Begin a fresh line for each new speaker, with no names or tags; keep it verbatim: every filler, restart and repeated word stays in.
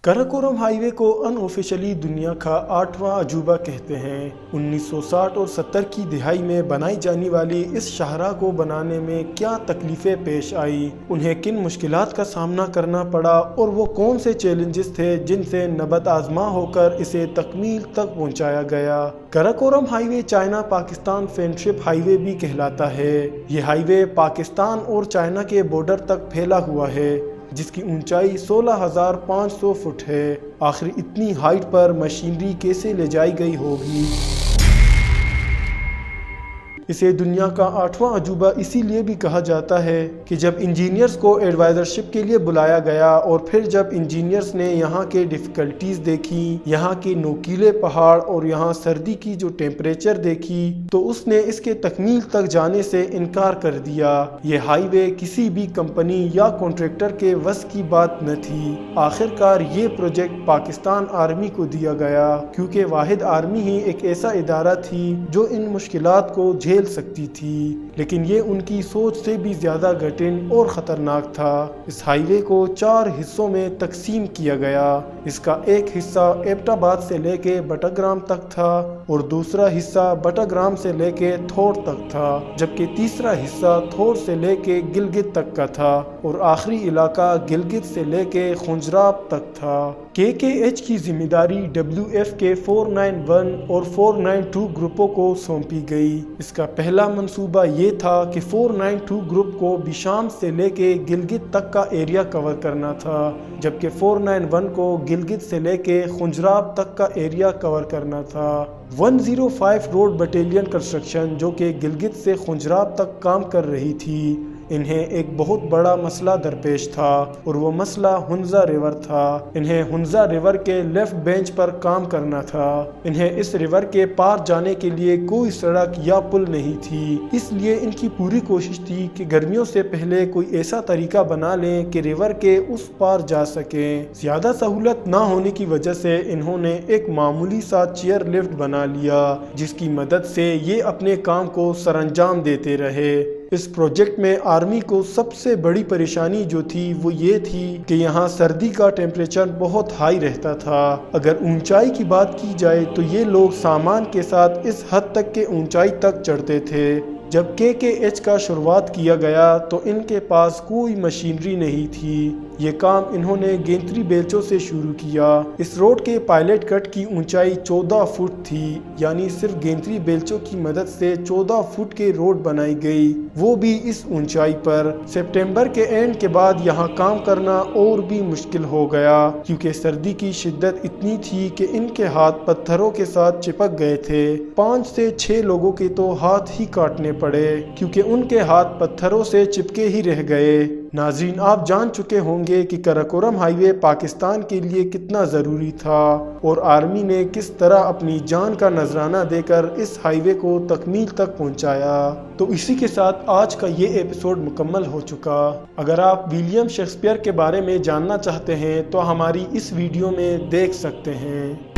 Karakoram highway को unofficially दुनिया का आठवां अजूबा कहते हैं। उन्नीस सौ साठ और सत्तर की दिहाई में बनाई जाने वाली इस शाहराह को बनाने में क्या तकलीफें पेश आई, उन्हें किन मुश्किलात का सामना करना पड़ा और वो कौन से चैलेंजेस थे जिनसे नबत आजमा होकर इसे तकमील तक पहुंचाया गया। Karakoram highway China Pakistan friendship highway भी कहलाता है। ये हाईवे पाकिस्तान और चाइना के बॉर्डर तक फैला हुआ है, जिसकी ऊंचाई सोलह हज़ार पाँच सौ फुट है। आखिर इतनी हाइट पर मशीनरी कैसे ले जाई गई होगी। इसे दुनिया का आठवां अजूबा इसीलिए भी कहा जाता है कि जब इंजीनियर्स को एडवाइजरशिप के लिए बुलाया गया और फिर जब इंजीनियर्स ने यहाँ के डिफ़िकल्टीज देखी, यहाँ के नोकीले पहाड़ और यहाँ सर्दी की जो टेम्परेचर देखी, तो उसने इसके तकमील तक जाने से इनकार कर दिया। ये हाईवे किसी भी कंपनी या कॉन्ट्रैक्टर के वस की बात न थी। आखिरकार ये प्रोजेक्ट पाकिस्तान आर्मी को दिया गया, क्योंकि वाहिद आर्मी ही एक ऐसा इदारा थी जो इन मुश्किलात को झेल सकती थी। लेकिन ये उनकी सोच से भी ज्यादा कठिन और खतरनाक था। इस हाईवे को चार हिस्सों में तकसीम किया गया। इसका एक हिस्सा एबटाबाद से लेके बटाग्राम तक था और दूसरा हिस्सा बटाग्राम से लेके थोर तक था, जबकि तीसरा हिस्सा थोर से लेके गिलगित तक का था और आखिरी इलाका गिलगित से लेके खुंजराब तक था। के के एच की जिम्मेदारी डब्ल्यू एफ के फोर नाइन वन और फोर नाइन टू ग्रुपों को सौंपी गई। इसका पहला मंसूबा ये था कि फोर नाइन टू ग्रुप को बिशाम से लेके गिलगित तक का एरिया कवर करना था, जबकि फोर नाइन वन को गिलगित से लेके खुंजराब तक का एरिया कवर करना था। One zero five road battalion construction, जो कि गिलगित से खुंजराब तक काम कर रही थी, इन्हें एक बहुत बड़ा मसला दरपेश था और वो मसला हुंजा रिवर था। इन्हें हुंजा रिवर के लेफ्ट बेंच पर काम करना था। इन्हें इस रिवर के पार जाने के लिए कोई सड़क या पुल नहीं थी, इसलिए इनकी पूरी कोशिश थी कि गर्मियों से पहले कोई ऐसा तरीका बना लें कि रिवर के उस पार जा सकें। ज्यादा सहूलत ना होने की वजह से इन्होंने एक मामूली सा चेयर लिफ्ट बना लिया, जिसकी मदद से ये अपने काम को सरअंजाम देते रहे। इस प्रोजेक्ट में आर्मी को सबसे बड़ी परेशानी जो थी वो ये थी कि यहाँ सर्दी का टेम्परेचर बहुत हाई रहता था। अगर ऊंचाई की बात की जाए तो ये लोग सामान के साथ इस हद तक के ऊंचाई तक चढ़ते थे। जब के के एच का शुरुआत किया गया तो इनके पास कोई मशीनरी नहीं थी। ये काम इन्होंने गेंतरी बेलचों से शुरू किया। इस रोड के पायलट कट की ऊंचाई चौदह फुट थी, यानी सिर्फ गेंतरी बेलचों की मदद से चौदह फुट के रोड बनाई गई, वो भी इस ऊंचाई पर। सितंबर के एंड के बाद यहाँ काम करना और भी मुश्किल हो गया, क्योंकि सर्दी की शिद्दत इतनी थी कि इनके हाथ पत्थरों के साथ चिपक गए थे। पाँच से छः लोगों के तो हाथ ही काटने पड़े, क्योंकि उनके हाथ पत्थरों से चिपके ही रह गए। नाज़रीन, आप जान चुके होंगे कि कराकोरम हाईवे पाकिस्तान के लिए कितना ज़रूरी था और आर्मी ने किस तरह अपनी जान का नजराना देकर इस हाईवे को तकमील तक पहुंचाया। तो इसी के साथ आज का ये एपिसोड मुकम्मल हो चुका। अगर आप विलियम शेक्सपियर के बारे में जानना चाहते हैं तो हमारी इस वीडियो में देख सकते हैं।